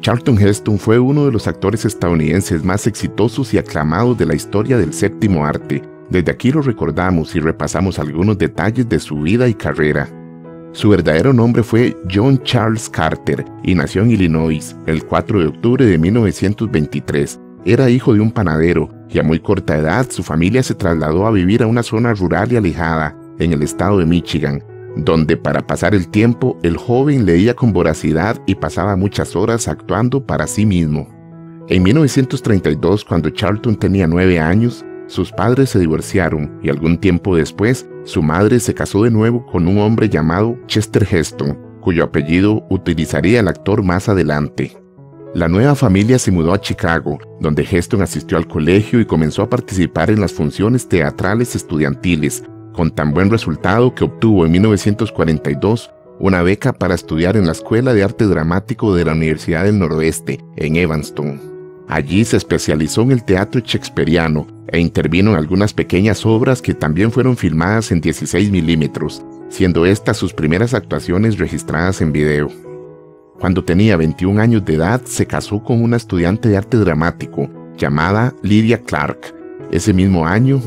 Charlton Heston fue uno de los actores estadounidenses más exitosos y aclamados de la historia del séptimo arte. Desde aquí lo recordamos y repasamos algunos detalles de su vida y carrera. Su verdadero nombre fue John Charles Carter y nació en Illinois el 4 de octubre de 1923. Era hijo de un panadero y a muy corta edad su familia se trasladó a vivir a una zona rural y alejada en el estado de Michigan, donde para pasar el tiempo el joven leía con voracidad y pasaba muchas horas actuando para sí mismo. En 1932, cuando Charlton tenía 9 años, sus padres se divorciaron y algún tiempo después su madre se casó de nuevo con un hombre llamado Chester Heston, cuyo apellido utilizaría el actor más adelante. La nueva familia se mudó a Chicago, donde Heston asistió al colegio y comenzó a participar en las funciones teatrales estudiantiles, con tan buen resultado que obtuvo en 1942 una beca para estudiar en la Escuela de Arte Dramático de la Universidad del Noroeste, en Evanston. Allí se especializó en el teatro shakespeariano e intervino en algunas pequeñas obras que también fueron filmadas en 16 milímetros, siendo estas sus primeras actuaciones registradas en video. Cuando tenía 21 años de edad, se casó con una estudiante de arte dramático llamada Lydia Clark. Ese mismo año,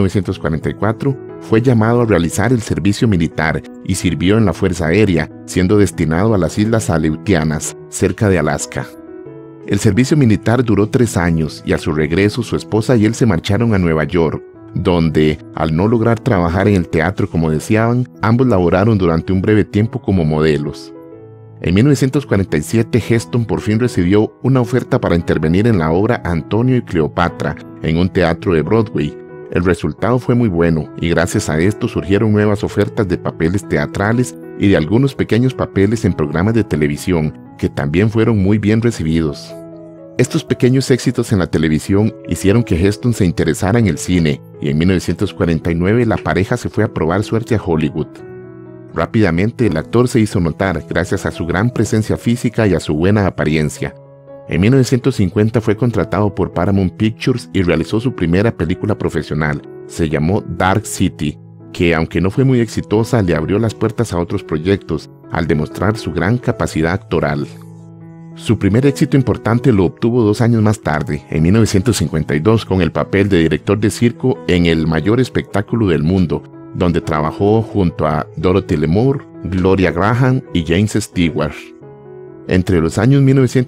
1944, fue llamado a realizar el servicio militar y sirvió en la Fuerza Aérea, siendo destinado a las Islas Aleutianas, cerca de Alaska. El servicio militar duró 3 años y a su regreso su esposa y él se marcharon a Nueva York, donde, al no lograr trabajar en el teatro como deseaban, ambos laboraron durante un breve tiempo como modelos. En 1947, Heston por fin recibió una oferta para intervenir en la obra Antonio y Cleopatra en un teatro de Broadway. El resultado fue muy bueno y gracias a esto surgieron nuevas ofertas de papeles teatrales y de algunos pequeños papeles en programas de televisión que también fueron muy bien recibidos. Estos pequeños éxitos en la televisión hicieron que Heston se interesara en el cine y en 1949 la pareja se fue a probar suerte a Hollywood. Rápidamente el actor se hizo notar gracias a su gran presencia física y a su buena apariencia. En 1950 fue contratado por Paramount Pictures y realizó su primera película profesional. Se llamó Dark City, que aunque no fue muy exitosa, le abrió las puertas a otros proyectos al demostrar su gran capacidad actoral. Su primer éxito importante lo obtuvo 2 años más tarde, en 1952, con el papel de director de circo en El Mayor Espectáculo del Mundo, donde trabajó junto a Dorothy Lamour, Gloria Graham y James Stewart. Entre los años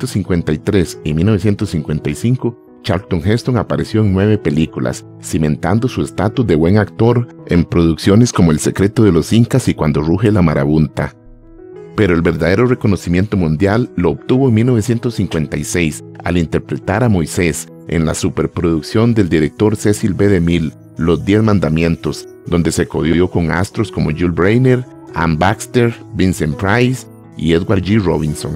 1953 y 1955, Charlton Heston apareció en 9 películas, cimentando su estatus de buen actor en producciones como El secreto de los Incas y Cuando ruge la marabunta. Pero el verdadero reconocimiento mundial lo obtuvo en 1956 al interpretar a Moisés en la superproducción del director Cecil B. DeMille, Los 10 Mandamientos, donde se codió con astros como Jules Briner, Anne Baxter, Vincent Price y Edward G. Robinson.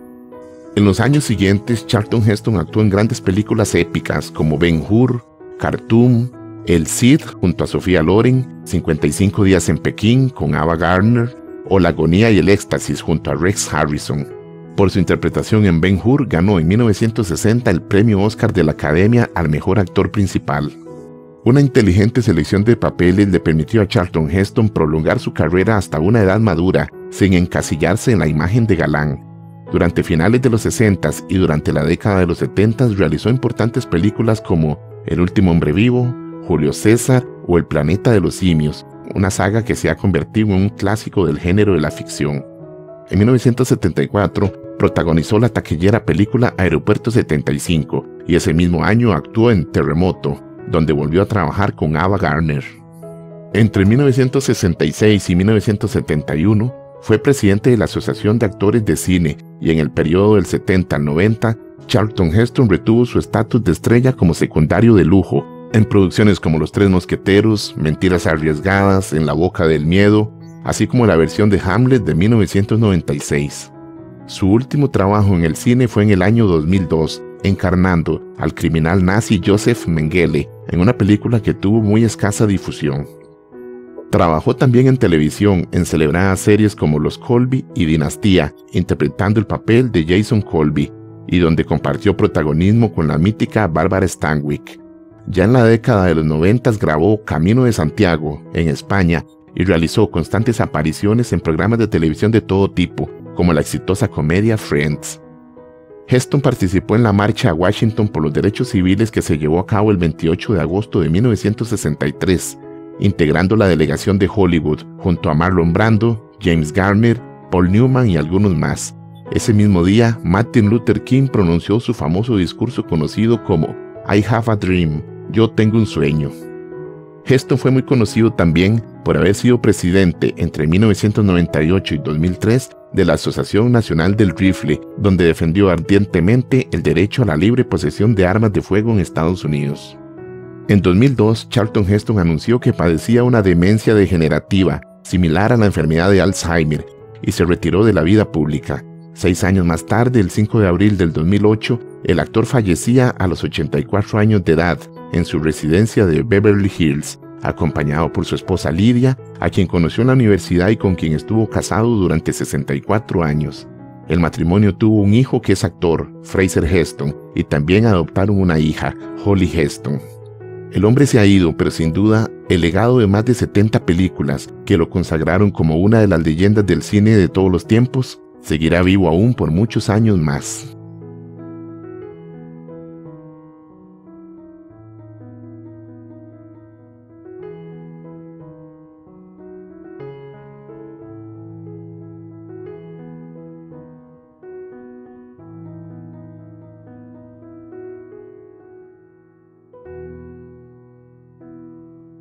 En los años siguientes, Charlton Heston actuó en grandes películas épicas como Ben-Hur, Khartoum, El Cid junto a Sofía Loren, 55 días en Pekín con Ava Gardner o La agonía y el éxtasis junto a Rex Harrison. Por su interpretación en Ben-Hur ganó en 1960 el premio Oscar de la Academia al mejor actor principal. Una inteligente selección de papeles le permitió a Charlton Heston prolongar su carrera hasta una edad madura, sin encasillarse en la imagen de galán. Durante finales de los 60s y durante la década de los 70s realizó importantes películas como El último hombre vivo, Julio César o El planeta de los simios, una saga que se ha convertido en un clásico del género de la ficción. En 1974 protagonizó la taquillera película Aeropuerto 75 y ese mismo año actuó en Terremoto, donde volvió a trabajar con Ava Gardner. Entre 1966 y 1971 fue presidente de la Asociación de Actores de Cine y en el periodo del 70 al 90, Charlton Heston retuvo su estatus de estrella como secundario de lujo en producciones como Los Tres Mosqueteros, Mentiras Arriesgadas, En la boca del miedo, así como la versión de Hamlet de 1996. Su último trabajo en el cine fue en el año 2002, encarnando al criminal nazi Joseph Mengele en una película que tuvo muy escasa difusión. Trabajó también en televisión en celebradas series como Los Colby y Dinastía, interpretando el papel de Jason Colby, y donde compartió protagonismo con la mítica Bárbara Stanwyck. Ya en la década de los 90 grabó Camino de Santiago, en España, y realizó constantes apariciones en programas de televisión de todo tipo, como la exitosa comedia Friends. Heston participó en la marcha a Washington por los derechos civiles que se llevó a cabo el 28 de agosto de 1963, integrando la delegación de Hollywood junto a Marlon Brando, James Garner, Paul Newman y algunos más. Ese mismo día, Martin Luther King pronunció su famoso discurso conocido como I Have a Dream, yo tengo un sueño. Heston fue muy conocido también por haber sido presidente entre 1998 y 2003 de la Asociación Nacional del Rifle, donde defendió ardientemente el derecho a la libre posesión de armas de fuego en Estados Unidos. En 2002, Charlton Heston anunció que padecía una demencia degenerativa, similar a la enfermedad de Alzheimer, y se retiró de la vida pública. 6 años más tarde, el 5 de abril del 2008, el actor fallecía a los 84 años de edad en su residencia de Beverly Hills, acompañado por su esposa Lydia, a quien conoció en la universidad y con quien estuvo casado durante 64 años. El matrimonio tuvo un hijo que es actor, Fraser Heston, y también adoptaron una hija, Holly Heston. El hombre se ha ido, pero sin duda, el legado de más de 70 películas que lo consagraron como una de las leyendas del cine de todos los tiempos, seguirá vivo aún por muchos años más.